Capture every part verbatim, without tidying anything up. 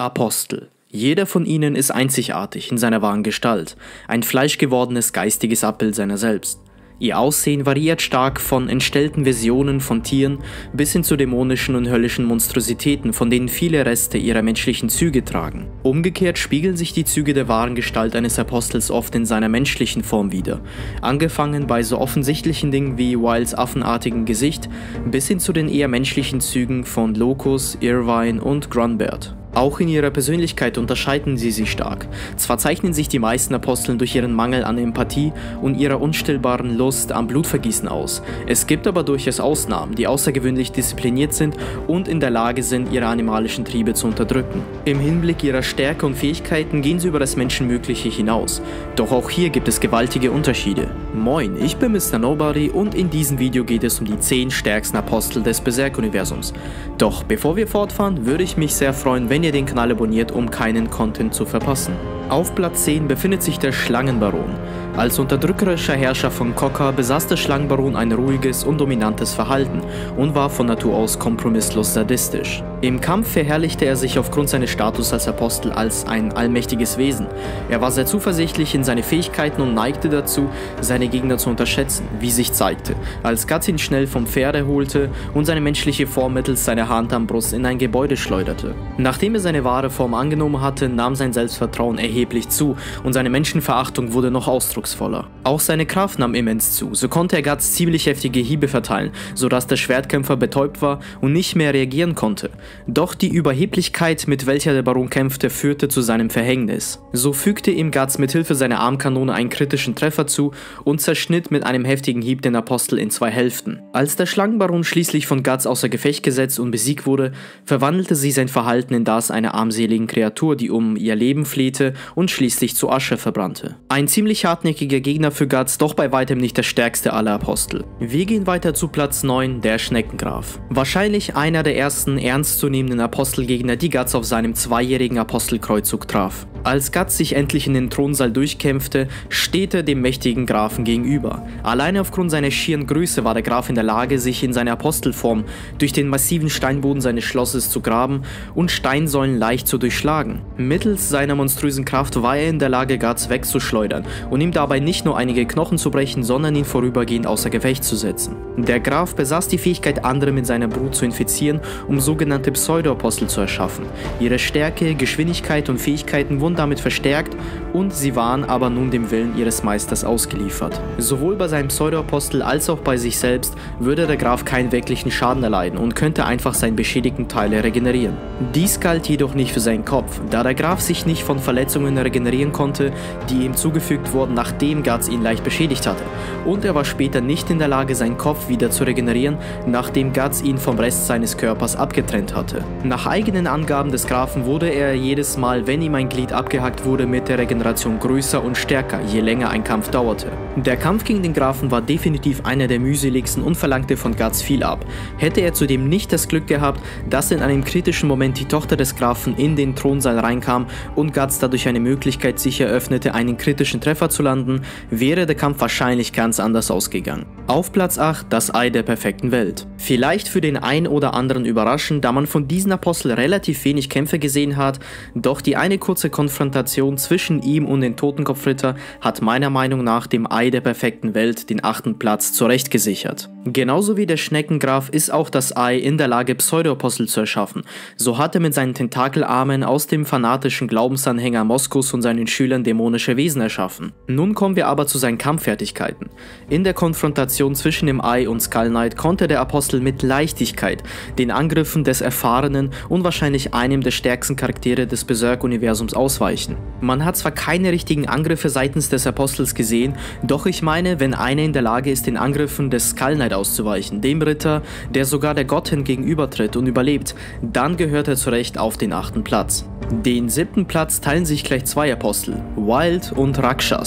Apostel. Jeder von ihnen ist einzigartig in seiner wahren Gestalt, ein fleischgewordenes geistiges Abbild seiner selbst. Ihr Aussehen variiert stark von entstellten Visionen von Tieren bis hin zu dämonischen und höllischen Monstrositäten, von denen viele Reste ihrer menschlichen Züge tragen. Umgekehrt spiegeln sich die Züge der wahren Gestalt eines Apostels oft in seiner menschlichen Form wider, angefangen bei so offensichtlichen Dingen wie Wilds affenartigen Gesicht bis hin zu den eher menschlichen Zügen von Locus, Irvine und Grunbert. Auch in ihrer Persönlichkeit unterscheiden sie sich stark. Zwar zeichnen sich die meisten Aposteln durch ihren Mangel an Empathie und ihrer unstillbaren Lust am Blutvergießen aus. Es gibt aber durchaus Ausnahmen, die außergewöhnlich diszipliniert sind und in der Lage sind, ihre animalischen Triebe zu unterdrücken. Im Hinblick ihrer Stärke und Fähigkeiten gehen sie über das Menschenmögliche hinaus. Doch auch hier gibt es gewaltige Unterschiede. Moin, ich bin Mister Nobody und in diesem Video geht es um die zehn stärksten Apostel des Berserk-Universums. Doch bevor wir fortfahren, würde ich mich sehr freuen, wenn ihr den Kanal abonniert, um keinen Content zu verpassen. Auf Platz zehn befindet sich der Schlangenbaron. Als unterdrückerischer Herrscher von Kokka besaß der Schlangenbaron ein ruhiges und dominantes Verhalten und war von Natur aus kompromisslos sadistisch. Im Kampf verherrlichte er sich aufgrund seines Status als Apostel als ein allmächtiges Wesen. Er war sehr zuversichtlich in seine Fähigkeiten und neigte dazu, seine Gegner zu unterschätzen, wie sich zeigte, als Guts ihn schnell vom Pferd holte und seine menschliche Form mittels seiner Hand-Armbrust in ein Gebäude schleuderte. Nachdem er seine wahre Form angenommen hatte, nahm sein Selbstvertrauen erheblich zu und seine Menschenverachtung wurde noch ausdrucksvoller. Auch seine Kraft nahm immens zu, so konnte er Guts ziemlich heftige Hiebe verteilen, sodass der Schwertkämpfer betäubt war und nicht mehr reagieren konnte. Doch die Überheblichkeit, mit welcher der Baron kämpfte, führte zu seinem Verhängnis. So fügte ihm Guts mit Hilfe seiner Armkanone einen kritischen Treffer zu und zerschnitt mit einem heftigen Hieb den Apostel in zwei Hälften. Als der Schlangenbaron schließlich von Guts außer Gefecht gesetzt und besiegt wurde, verwandelte sie sein Verhalten in das einer armseligen Kreatur, die um ihr Leben flehte und schließlich zu Asche verbrannte. Ein ziemlich hartnäckiger Gegner für Guts, doch bei weitem nicht der stärkste aller Apostel. Wir gehen weiter zu Platz neun, der Schneckengraf. Wahrscheinlich einer der ersten ernstzunehmenden Apostelgegner, die Guts auf seinem zweijährigen Apostelkreuzzug traf. Als Guts sich endlich in den Thronsaal durchkämpfte, steht er dem mächtigen Grafen gegenüber. Alleine aufgrund seiner schieren Größe war der Graf in der Lage, sich in seiner Apostelform durch den massiven Steinboden seines Schlosses zu graben und Steinsäulen leicht zu durchschlagen. Mittels seiner monströsen Kraft war er in der Lage, Guts wegzuschleudern und ihm dabei nicht nur einige Knochen zu brechen, sondern ihn vorübergehend außer Gefecht zu setzen. Der Graf besaß die Fähigkeit, andere mit seiner Brut zu infizieren, um sogenannte Pseudo-Apostel zu erschaffen. Ihre Stärke, Geschwindigkeit und Fähigkeiten wurden damit verstärkt und sie waren aber nun dem Willen ihres Meisters ausgeliefert. Sowohl bei seinem Pseudo-Apostel als auch bei sich selbst würde der Graf keinen wirklichen Schaden erleiden und könnte einfach seine beschädigten Teile regenerieren. Dies galt jedoch nicht für seinen Kopf, da der Graf sich nicht von Verletzungen regenerieren konnte, die ihm zugefügt wurden, nachdem Guts ihn leicht beschädigt hatte. Und er war später nicht in der Lage, seinen Kopf wieder zu regenerieren, nachdem Guts ihn vom Rest seines Körpers abgetrennt hatte. Nach eigenen Angaben des Grafen wurde er jedes Mal, wenn ihm ein Glied abgehackt wurde, mit der Regeneration größer und stärker, je länger ein Kampf dauerte. Der Kampf gegen den Grafen war definitiv einer der mühseligsten und verlangte von Guts viel ab. Hätte er zudem nicht das Glück gehabt, dass in einem kritischen Moment die Tochter des Grafen in den Thronsaal reinkam und Guts dadurch eine Möglichkeit sich eröffnete, einen kritischen Treffer zu landen, wäre der Kampf wahrscheinlich ganz anders ausgegangen. Auf Platz acht, das Ei der perfekten Welt. Vielleicht für den einen oder anderen überraschend, da man von diesen Apostel relativ wenig Kämpfe gesehen hat, doch die eine kurze Konfrontation zwischen ihm und den Totenkopfritter hat meiner Meinung nach dem Ei der perfekten Welt den achten Platz zurecht gesichert. Genauso wie der Schneckengraf ist auch das Ei in der Lage, Pseudo-Apostel zu erschaffen. So hat er mit seinen Tentakelarmen aus dem fanatischen Glaubensanhänger Moskos und seinen Schülern dämonische Wesen erschaffen. Nun kommen wir aber zu seinen Kampffertigkeiten. In der Konfrontation zwischen dem Ei und Skull Knight konnte der Apostel mit Leichtigkeit den Angriffen des erfahrenen und wahrscheinlich einem der stärksten Charaktere des Berserk-Universums ausweichen. Man hat zwar keine richtigen Angriffe seitens des Apostels gesehen, doch ich meine, wenn einer in der Lage ist, den Angriffen des Skull Knight auszuweichen, dem Ritter, der sogar der Gottin gegenübertritt und überlebt, dann gehört er zu Recht auf den achten Platz. Den siebten Platz teilen sich gleich zwei Apostel, Wild und Rakshas.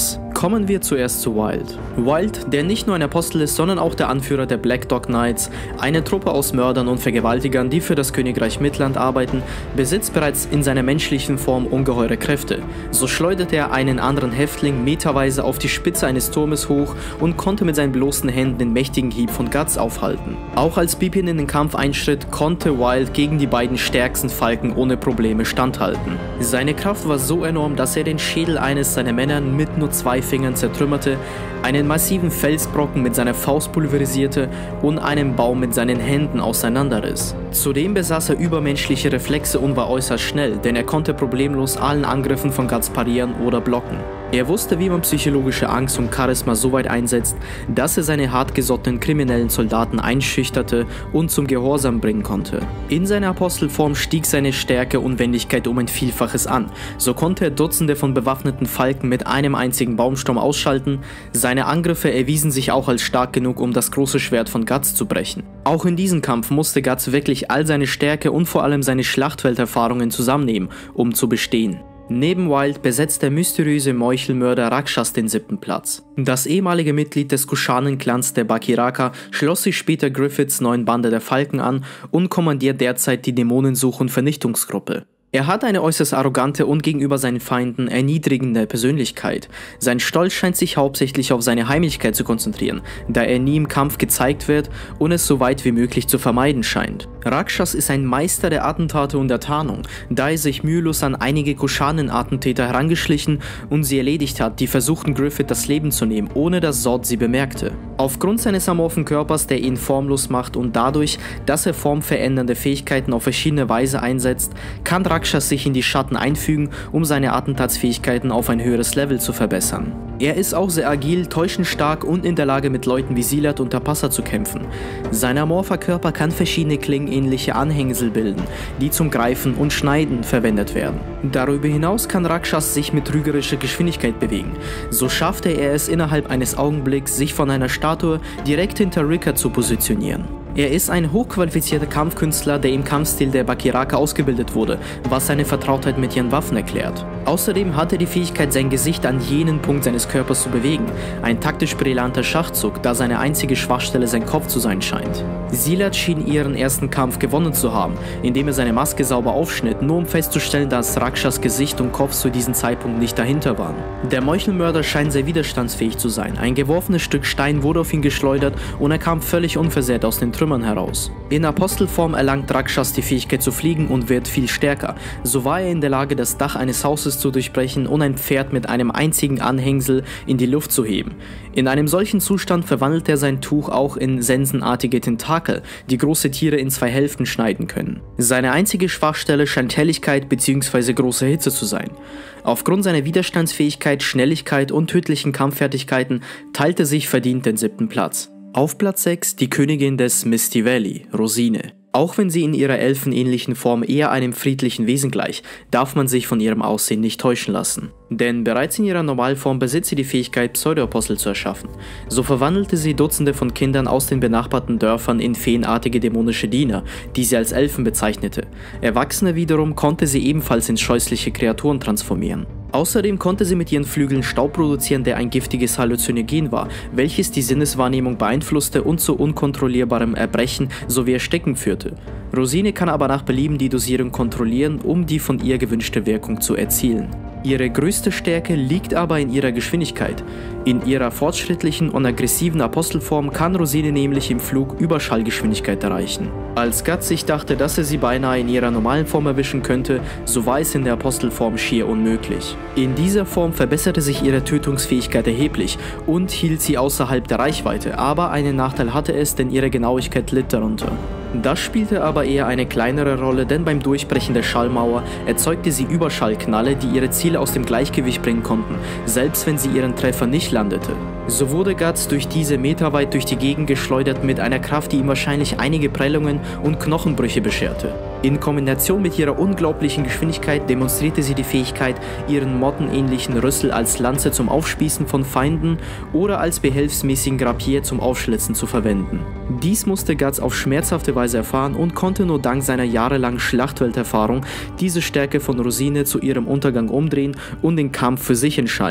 Kommen wir zuerst zu Wild. Wild, der nicht nur ein Apostel ist, sondern auch der Anführer der Black Dog Knights, eine Truppe aus Mördern und Vergewaltigern, die für das Königreich Midland arbeiten, besitzt bereits in seiner menschlichen Form ungeheure Kräfte. So schleuderte er einen anderen Häftling meterweise auf die Spitze eines Turmes hoch und konnte mit seinen bloßen Händen den mächtigen Hieb von Guts aufhalten. Auch als Pippin in den Kampf einschritt, konnte Wild gegen die beiden stärksten Falken ohne Probleme standhalten. Seine Kraft war so enorm, dass er den Schädel eines seiner Männer mit nur zwei Fingern zertrümmerte, einen massiven Felsbrocken mit seiner Faust pulverisierte und einen Baum mit seinen Händen auseinanderriss. Zudem besaß er übermenschliche Reflexe und war äußerst schnell, denn er konnte problemlos allen Angriffen von Guts parieren oder blocken. Er wusste, wie man psychologische Angst und Charisma so weit einsetzt, dass er seine hartgesottenen kriminellen Soldaten einschüchterte und zum Gehorsam bringen konnte. In seiner Apostelform stieg seine Stärke und Wendigkeit um ein Vielfaches an. So konnte er Dutzende von bewaffneten Falken mit einem einzigen Baumstamm ausschalten. Seine Angriffe erwiesen sich auch als stark genug, um das große Schwert von Guts zu brechen. Auch in diesem Kampf musste Guts wirklich all seine Stärke und vor allem seine Schlachtfelderfahrungen zusammennehmen, um zu bestehen. Neben Wild besetzt der mysteriöse Meuchelmörder Rakshas den siebten Platz. Das ehemalige Mitglied des Kushanen-Clans der Bakiraka schloss sich später Griffiths neuen Bande der Falken an und kommandiert derzeit die Dämonensuch- und Vernichtungsgruppe. Er hat eine äußerst arrogante und gegenüber seinen Feinden erniedrigende Persönlichkeit. Sein Stolz scheint sich hauptsächlich auf seine Heimlichkeit zu konzentrieren, da er nie im Kampf gezeigt wird und es so weit wie möglich zu vermeiden scheint. Rakshas ist ein Meister der Attentate und der Tarnung, da er sich mühelos an einige Kushanen-Attentäter herangeschlichen und sie erledigt hat, die versuchten Griffith das Leben zu nehmen, ohne dass Zod sie bemerkte. Aufgrund seines amorphen Körpers, der ihn formlos macht und dadurch, dass er formverändernde Fähigkeiten auf verschiedene Weise einsetzt, kann Rakshas sich in die Schatten einfügen, um seine Attentatsfähigkeiten auf ein höheres Level zu verbessern. Er ist auch sehr agil, täuschend stark und in der Lage, mit Leuten wie Silat und Tapassa zu kämpfen. Sein amorpher Körper kann verschiedene klingenähnliche Anhängsel bilden, die zum Greifen und Schneiden verwendet werden. Darüber hinaus kann Rakshas sich mit trügerischer Geschwindigkeit bewegen. So schaffte er es innerhalb eines Augenblicks, sich von einer Statue direkt hinter Ricca zu positionieren. Er ist ein hochqualifizierter Kampfkünstler, der im Kampfstil der Bakiraka ausgebildet wurde, was seine Vertrautheit mit ihren Waffen erklärt. Außerdem hat er die Fähigkeit, sein Gesicht an jenen Punkt seines Körpers zu bewegen, ein taktisch brillanter Schachzug, da seine einzige Schwachstelle sein Kopf zu sein scheint. Silat schien ihren ersten Kampf gewonnen zu haben, indem er seine Maske sauber aufschnitt, nur um festzustellen, dass Rakshas Gesicht und Kopf zu diesem Zeitpunkt nicht dahinter waren. Der Meuchelmörder scheint sehr widerstandsfähig zu sein. Ein geworfenes Stück Stein wurde auf ihn geschleudert und er kam völlig unversehrt aus den Trümmern heraus. In Apostelform erlangt Rakshas die Fähigkeit zu fliegen und wird viel stärker. So war er in der Lage, das Dach eines Hauses zu durchbrechen und ein Pferd mit einem einzigen Anhängsel in die Luft zu heben. In einem solchen Zustand verwandelt er sein Tuch auch in sensenartige Tentakel, die große Tiere in zwei Hälften schneiden können. Seine einzige Schwachstelle scheint Helligkeit bzw. große Hitze zu sein. Aufgrund seiner Widerstandsfähigkeit, Schnelligkeit und tödlichen Kampffertigkeiten teilte er sich verdient den siebten Platz. Auf Platz sechs die Königin des Misty Valley, Rosine. Auch wenn sie in ihrer elfenähnlichen Form eher einem friedlichen Wesen gleicht, darf man sich von ihrem Aussehen nicht täuschen lassen. Denn bereits in ihrer Normalform besitzt sie die Fähigkeit, Pseudoapostel zu erschaffen. So verwandelte sie Dutzende von Kindern aus den benachbarten Dörfern in feenartige dämonische Diener, die sie als Elfen bezeichnete. Erwachsene wiederum konnte sie ebenfalls in scheußliche Kreaturen transformieren. Außerdem konnte sie mit ihren Flügeln Staub produzieren, der ein giftiges Halluzinogen war, welches die Sinneswahrnehmung beeinflusste und zu unkontrollierbarem Erbrechen sowie Ersticken führte. Rosine kann aber nach Belieben die Dosierung kontrollieren, um die von ihr gewünschte Wirkung zu erzielen. Ihre größte Stärke liegt aber in ihrer Geschwindigkeit. In ihrer fortschrittlichen und aggressiven Apostelform kann Rosine nämlich im Flug Überschallgeschwindigkeit erreichen. Als Guts sich dachte, dass er sie beinahe in ihrer normalen Form erwischen könnte, so war es in der Apostelform schier unmöglich. In dieser Form verbesserte sich ihre Tötungsfähigkeit erheblich und hielt sie außerhalb der Reichweite, aber einen Nachteil hatte es, denn ihre Genauigkeit litt darunter. Das spielte aber eher eine kleinere Rolle, denn beim Durchbrechen der Schallmauer erzeugte sie Überschallknalle, die ihre Ziele aus dem Gleichgewicht bringen konnten, selbst wenn sie ihren Treffer nicht landete. So wurde Guts durch diese meterweit durch die Gegend geschleudert mit einer Kraft, die ihm wahrscheinlich einige Prellungen und Knochenbrüche bescherte. In Kombination mit ihrer unglaublichen Geschwindigkeit demonstrierte sie die Fähigkeit, ihren mottenähnlichen Rüssel als Lanze zum Aufspießen von Feinden oder als behelfsmäßigen Rapier zum Aufschlitzen zu verwenden. Dies musste Guts auf schmerzhafte Weise erfahren und konnte nur dank seiner jahrelangen Schlachtwelterfahrung diese Stärke von Rosine zu ihrem Untergang umdrehen und den Kampf für sich entscheiden.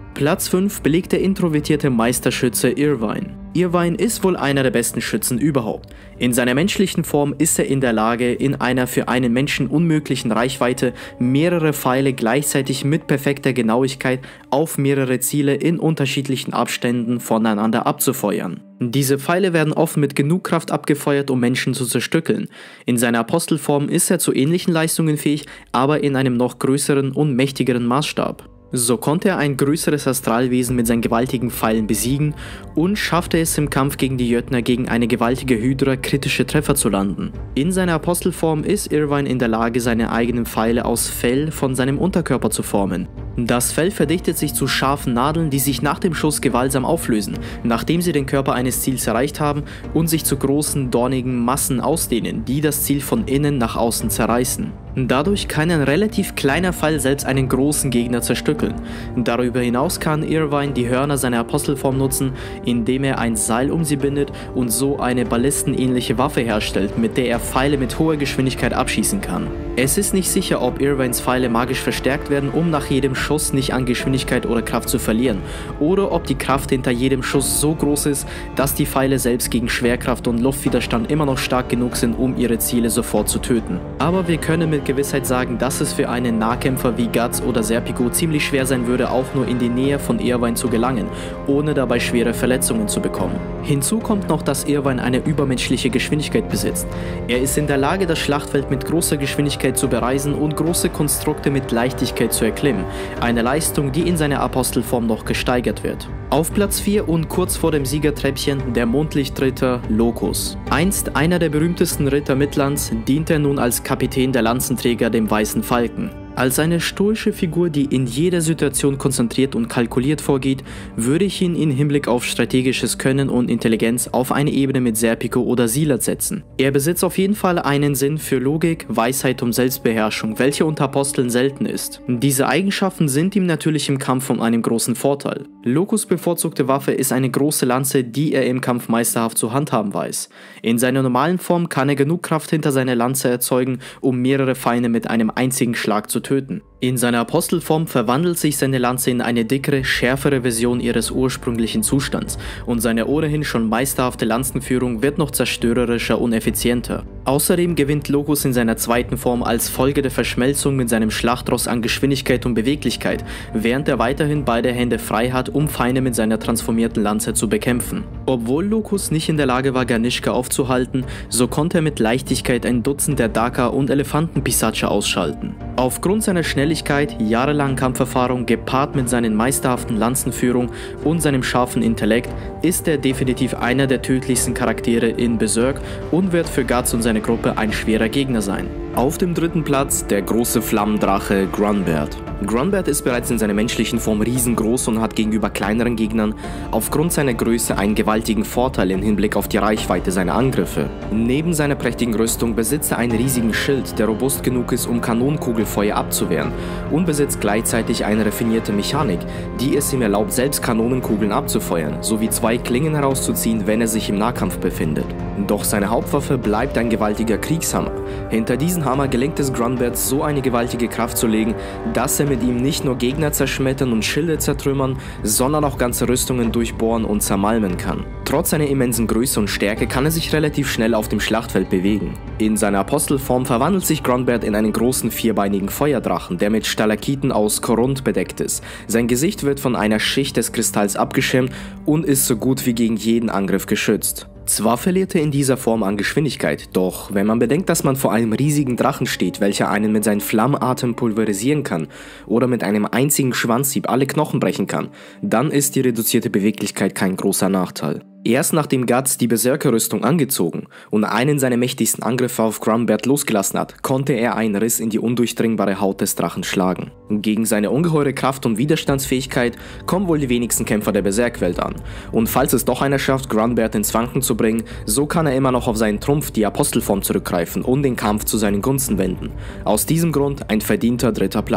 Platz fünf belegt der introvertierte Meisterschütze Irvine. Irvine ist wohl einer der besten Schützen überhaupt. In seiner menschlichen Form ist er in der Lage, in einer für einen Menschen unmöglichen Reichweite mehrere Pfeile gleichzeitig mit perfekter Genauigkeit auf mehrere Ziele in unterschiedlichen Abständen voneinander abzufeuern. Diese Pfeile werden oft mit genug Kraft abgefeuert, um Menschen zu zerstückeln. In seiner Apostelform ist er zu ähnlichen Leistungen fähig, aber in einem noch größeren und mächtigeren Maßstab. So konnte er ein größeres Astralwesen mit seinen gewaltigen Pfeilen besiegen und schaffte es im Kampf gegen die Jötner gegen eine gewaltige Hydra kritische Treffer zu landen. In seiner Apostelform ist Irvine in der Lage, seine eigenen Pfeile aus Fell von seinem Unterkörper zu formen. Das Fell verdichtet sich zu scharfen Nadeln, die sich nach dem Schuss gewaltsam auflösen, nachdem sie den Körper eines Ziels erreicht haben und sich zu großen, dornigen Massen ausdehnen, die das Ziel von innen nach außen zerreißen. Dadurch kann ein relativ kleiner Pfeil selbst einen großen Gegner zerstückeln. Darüber hinaus kann Irvine die Hörner seiner Apostelform nutzen, indem er ein Seil um sie bindet und so eine ballistenähnliche Waffe herstellt, mit der er Pfeile mit hoher Geschwindigkeit abschießen kann. Es ist nicht sicher, ob Irvines Pfeile magisch verstärkt werden, um nach jedem Schuss nicht an Geschwindigkeit oder Kraft zu verlieren, oder ob die Kraft hinter jedem Schuss so groß ist, dass die Pfeile selbst gegen Schwerkraft und Luftwiderstand immer noch stark genug sind, um ihre Ziele sofort zu töten. Aber wir können mit Gewissheit sagen, dass es für einen Nahkämpfer wie Guts oder Serpico ziemlich schwer sein würde, auch nur in die Nähe von Irvine zu gelangen, ohne dabei schwere Verletzungen zu bekommen. Hinzu kommt noch, dass Irvine eine übermenschliche Geschwindigkeit besitzt. Er ist in der Lage, das Schlachtfeld mit großer Geschwindigkeit zu bereisen und große Konstrukte mit Leichtigkeit zu erklimmen, eine Leistung, die in seiner Apostelform noch gesteigert wird. Auf Platz vier und kurz vor dem Siegertreppchen der Mondlichtritter Locus. Einst einer der berühmtesten Ritter Midlands, dient er nun als Kapitän der Lanzenträger, dem Weißen Falken. Als eine stoische Figur, die in jeder Situation konzentriert und kalkuliert vorgeht, würde ich ihn im Hinblick auf strategisches Können und Intelligenz auf eine Ebene mit Serpico oder Silat setzen. Er besitzt auf jeden Fall einen Sinn für Logik, Weisheit und Selbstbeherrschung, welche unter Aposteln selten ist. Diese Eigenschaften sind ihm natürlich im Kampf von einem großen Vorteil. Locus' bevorzugte Waffe ist eine große Lanze, die er im Kampf meisterhaft zu handhaben weiß. In seiner normalen Form kann er genug Kraft hinter seiner Lanze erzeugen, um mehrere Feinde mit einem einzigen Schlag zu töten. In seiner Apostelform verwandelt sich seine Lanze in eine dickere, schärfere Version ihres ursprünglichen Zustands und seine ohnehin schon meisterhafte Lanzenführung wird noch zerstörerischer und effizienter. Außerdem gewinnt Locus in seiner zweiten Form als Folge der Verschmelzung mit seinem Schlachtross an Geschwindigkeit und Beweglichkeit, während er weiterhin beide Hände frei hat, um Feinde mit seiner transformierten Lanze zu bekämpfen. Obwohl Locus nicht in der Lage war, Ganishka aufzuhalten, so konnte er mit Leichtigkeit ein Dutzend der Daka und Elefantenpisatsche ausschalten. Aufgrund seiner Schnelligkeit, jahrelangen Kampferfahrung gepaart mit seinen meisterhaften Lanzenführung und seinem scharfen Intellekt ist er definitiv einer der tödlichsten Charaktere in Berserk und wird für Guts und seine Gruppe ein schwerer Gegner sein. Auf dem dritten Platz der große Flammendrache Grunbert. Grunbert ist bereits in seiner menschlichen Form riesengroß und hat gegenüber kleineren Gegnern aufgrund seiner Größe einen gewaltigen Vorteil im Hinblick auf die Reichweite seiner Angriffe. Neben seiner prächtigen Rüstung besitzt er einen riesigen Schild, der robust genug ist, um Kanonenkugelfeuer abzuwehren und besitzt gleichzeitig eine raffinierte Mechanik, die es ihm erlaubt, selbst Kanonenkugeln abzufeuern, sowie zwei Klingen herauszuziehen, wenn er sich im Nahkampf befindet. Doch seine Hauptwaffe bleibt ein gewaltiger Kriegshammer. Hinter diesen Hammer gelingt es Grunbert, so eine gewaltige Kraft zu legen, dass er mit ihm nicht nur Gegner zerschmettern und Schilde zertrümmern, sondern auch ganze Rüstungen durchbohren und zermalmen kann. Trotz seiner immensen Größe und Stärke kann er sich relativ schnell auf dem Schlachtfeld bewegen. In seiner Apostelform verwandelt sich Grunbert in einen großen vierbeinigen Feuerdrachen, der mit Stalakiten aus Korund bedeckt ist. Sein Gesicht wird von einer Schicht des Kristalls abgeschirmt und ist so gut wie gegen jeden Angriff geschützt. Zwar verliert er in dieser Form an Geschwindigkeit, doch wenn man bedenkt, dass man vor einem riesigen Drachen steht, welcher einen mit seinem Flammenatem pulverisieren kann oder mit einem einzigen Schwanzhieb alle Knochen brechen kann, dann ist die reduzierte Beweglichkeit kein großer Nachteil. Erst nachdem Guts die Berserkerrüstung angezogen und einen seiner mächtigsten Angriffe auf Grunbert losgelassen hat, konnte er einen Riss in die undurchdringbare Haut des Drachen schlagen. Gegen seine ungeheure Kraft und Widerstandsfähigkeit kommen wohl die wenigsten Kämpfer der Berserkwelt an. Und falls es doch einer schafft, Grunbert ins Wanken zu bringen, so kann er immer noch auf seinen Trumpf, die Apostelform, zurückgreifen und den Kampf zu seinen Gunsten wenden. Aus diesem Grund ein verdienter dritter Platz.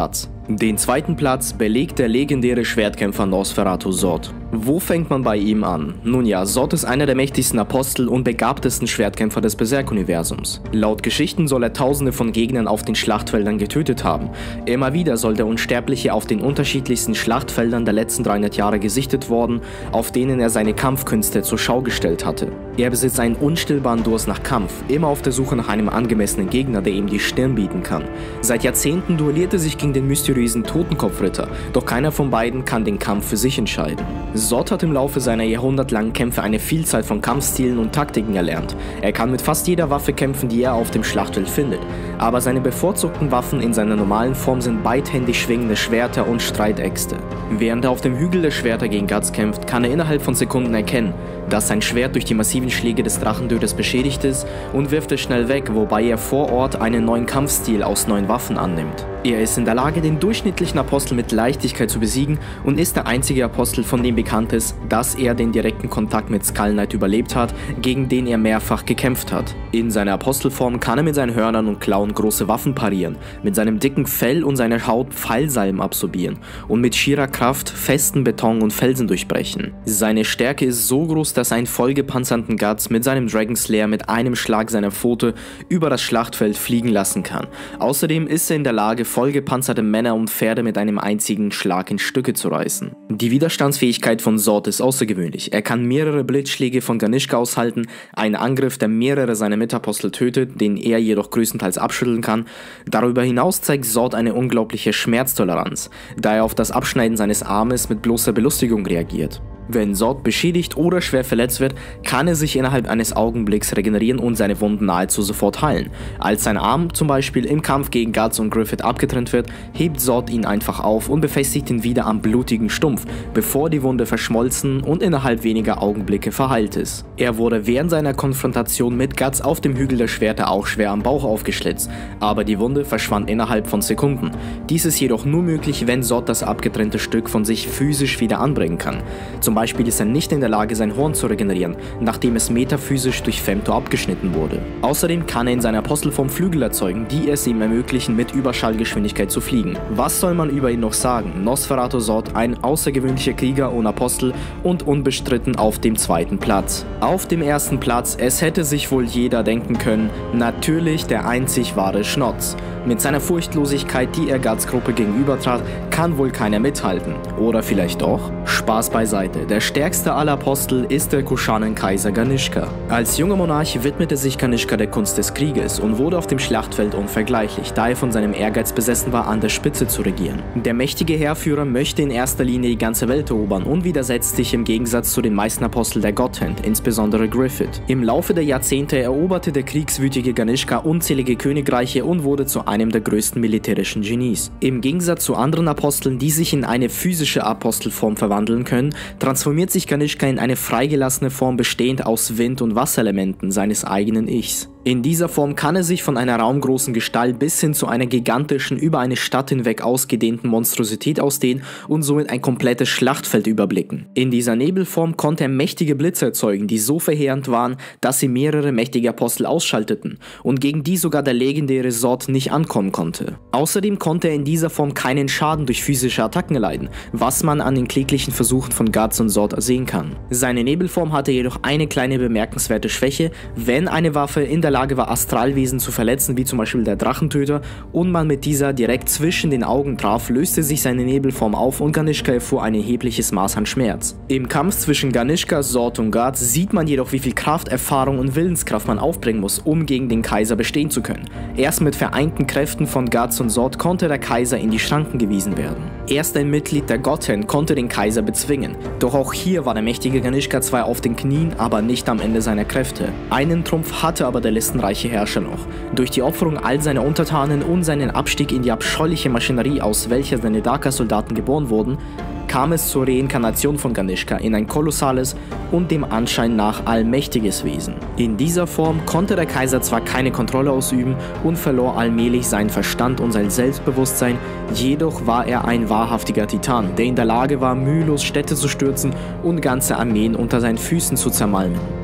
Den zweiten Platz belegt der legendäre Schwertkämpfer Nosferatu Zod. Wo fängt man bei ihm an? Nun ja, Zod ist einer der mächtigsten Apostel und begabtesten Schwertkämpfer des Berserk-Universums. Laut Geschichten soll er tausende von Gegnern auf den Schlachtfeldern getötet haben. Immer wieder soll der Unsterbliche auf den unterschiedlichsten Schlachtfeldern der letzten dreihundert Jahre gesichtet worden, auf denen er seine Kampfkünste zur Schau gestellt hatte. Er besitzt einen unstillbaren Durst nach Kampf, immer auf der Suche nach einem angemessenen Gegner, der ihm die Stirn bieten kann. Seit Jahrzehnten duelliert er sich gegen den mysteriösen Totenkopfritter, doch keiner von beiden kann den Kampf für sich entscheiden. Zod hat im Laufe seiner jahrhundertlangen Kämpfe eine Vielzahl von Kampfstilen und Taktiken erlernt. Er kann mit fast jeder Waffe kämpfen, die er auf dem Schlachtfeld findet, aber seine bevorzugten Waffen in seiner normalen Form sind beidhändig schwingende Schwerter und Streitäxte. Während er auf dem Hügel der Schwerter gegen Guts kämpft, kann er innerhalb von Sekunden erkennen, dass sein Schwert durch die massiven Schläge des Drachentöters beschädigt ist und wirft es schnell weg, wobei er vor Ort einen neuen Kampfstil aus neuen Waffen annimmt. Er ist in der Lage, den durchschnittlichen Apostel mit Leichtigkeit zu besiegen und ist der einzige Apostel, von dem bekannt ist, dass er den direkten Kontakt mit Skull Knight überlebt hat, gegen den er mehrfach gekämpft hat. In seiner Apostelform kann er mit seinen Hörnern und Klauen große Waffen parieren, mit seinem dicken Fell und seiner Haut Pfeilsalben absorbieren und mit schierer Kraft festen Beton und Felsen durchbrechen. Seine Stärke ist so groß, dass er einen vollgepanzerten Guts mit seinem Dragon Slayer mit einem Schlag seiner Pfote über das Schlachtfeld fliegen lassen kann. Außerdem ist er in der Lage, vollgepanzerte Männer und Pferde mit einem einzigen Schlag in Stücke zu reißen. Die Widerstandsfähigkeit von Zod ist außergewöhnlich. Er kann mehrere Blitzschläge von Ganishka aushalten, einen Angriff, der mehrere seiner Mitapostel tötet, den er jedoch größtenteils abschütteln kann. Darüber hinaus zeigt Zod eine unglaubliche Schmerztoleranz, da er auf das Abschneiden seines Armes mit bloßer Belustigung reagiert. Wenn Zod beschädigt oder schwer verletzt wird, kann er sich innerhalb eines Augenblicks regenerieren und seine Wunden nahezu sofort heilen. Als sein Arm zum Beispiel im Kampf gegen Guts und Griffith abgetrennt wird, hebt Zod ihn einfach auf und befestigt ihn wieder am blutigen Stumpf, bevor die Wunde verschmolzen und innerhalb weniger Augenblicke verheilt ist. Er wurde während seiner Konfrontation mit Guts auf dem Hügel der Schwerter auch schwer am Bauch aufgeschlitzt, aber die Wunde verschwand innerhalb von Sekunden. Dies ist jedoch nur möglich, wenn Zod das abgetrennte Stück von sich physisch wieder anbringen kann. Zum Beispiel ist er nicht in der Lage, sein Horn zu regenerieren, nachdem es metaphysisch durch Femtor abgeschnitten wurde. Außerdem kann er in seiner Apostelform Flügel erzeugen, die es ihm ermöglichen, mit Überschallgeschwindigkeit zu fliegen. Was soll man über ihn noch sagen? Nosferatu Zod, ein außergewöhnlicher Krieger und Apostel und unbestritten auf dem zweiten Platz. Auf dem ersten Platz, es hätte sich wohl jeder denken können, natürlich der einzig wahre Schnotz. Mit seiner Furchtlosigkeit, die er Guts Gruppe gegenübertrat, kann wohl keiner mithalten. Oder vielleicht doch? Spaß beiseite. Der stärkste aller Apostel ist der Kushanen-Kaiser Ganishka. Als junger Monarch widmete sich Ganishka der Kunst des Krieges und wurde auf dem Schlachtfeld unvergleichlich, da er von seinem Ehrgeiz besessen war, an der Spitze zu regieren. Der mächtige Heerführer möchte in erster Linie die ganze Welt erobern und widersetzt sich im Gegensatz zu den meisten Aposteln der Godhand, insbesondere Griffith. Im Laufe der Jahrzehnte eroberte der kriegswütige Ganishka unzählige Königreiche und wurde zu einem der größten militärischen Genies. Im Gegensatz zu anderen Aposteln, die sich in eine physische Apostelform verwandeln können, transformiert sich Ganishka in eine freigelassene Form bestehend aus Wind- und Wasserelementen seines eigenen Ichs. In dieser Form kann er sich von einer raumgroßen Gestalt bis hin zu einer gigantischen, über eine Stadt hinweg ausgedehnten Monstrosität ausdehnen und somit ein komplettes Schlachtfeld überblicken. In dieser Nebelform konnte er mächtige Blitze erzeugen, die so verheerend waren, dass sie mehrere mächtige Apostel ausschalteten und gegen die sogar der legendäre Zod nicht ankommen konnte. Außerdem konnte er in dieser Form keinen Schaden durch physische Attacken erleiden, was man an den kläglichen Versuchen von Guts und Zod sehen kann. Seine Nebelform hatte jedoch eine kleine bemerkenswerte Schwäche: Wenn eine Waffe in der Lage war, Astralwesen zu verletzen, wie zum Beispiel der Drachentöter, und man mit dieser direkt zwischen den Augen traf, löste sich seine Nebelform auf und Ganishka erfuhr ein erhebliches Maß an Schmerz. Im Kampf zwischen Ganishka, Zod und Guts sieht man jedoch, wie viel Kraft, Erfahrung und Willenskraft man aufbringen muss, um gegen den Kaiser bestehen zu können. Erst mit vereinten Kräften von Guts und Zod konnte der Kaiser in die Schranken gewiesen werden. Erst ein Mitglied der Godhand konnte den Kaiser bezwingen, doch auch hier war der mächtige Ganishka zwar auf den Knien, aber nicht am Ende seiner Kräfte. Einen Trumpf hatte aber der listenreiche Herrscher noch. Durch die Opferung all seiner Untertanen und seinen Abstieg in die abscheuliche Maschinerie, aus welcher seine Darker-Soldaten geboren wurden, kam es zur Reinkarnation von Ganishka in ein kolossales und dem Anschein nach allmächtiges Wesen. In dieser Form konnte der Kaiser zwar keine Kontrolle ausüben und verlor allmählich seinen Verstand und sein Selbstbewusstsein, jedoch war er ein wahrhaftiger Titan, der in der Lage war, mühelos Städte zu stürzen und ganze Armeen unter seinen Füßen zu zermalmen.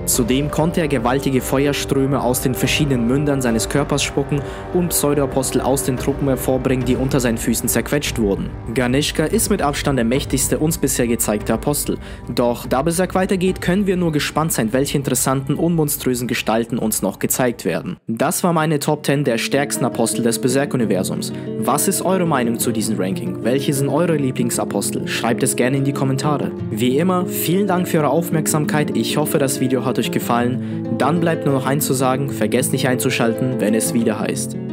Zudem konnte er gewaltige Feuerströme aus den verschiedenen Mündern seines Körpers spucken und Pseudoapostel aus den Truppen hervorbringen, die unter seinen Füßen zerquetscht wurden. Ganishka ist mit Abstand der mächtigste uns bisher gezeigte Apostel. Doch da Berserk weitergeht, können wir nur gespannt sein, welche interessanten und monströsen Gestalten uns noch gezeigt werden. Das war meine Top zehn der stärksten Apostel des Berserk-Universums. Was ist eure Meinung zu diesem Ranking? Welche sind eure Lieblingsapostel? Schreibt es gerne in die Kommentare. Wie immer, vielen Dank für eure Aufmerksamkeit. Ich hoffe, das Video hat euch gefallen. Dann bleibt nur noch eins zu sagen, vergesst nicht einzuschalten, wenn es wieder heißt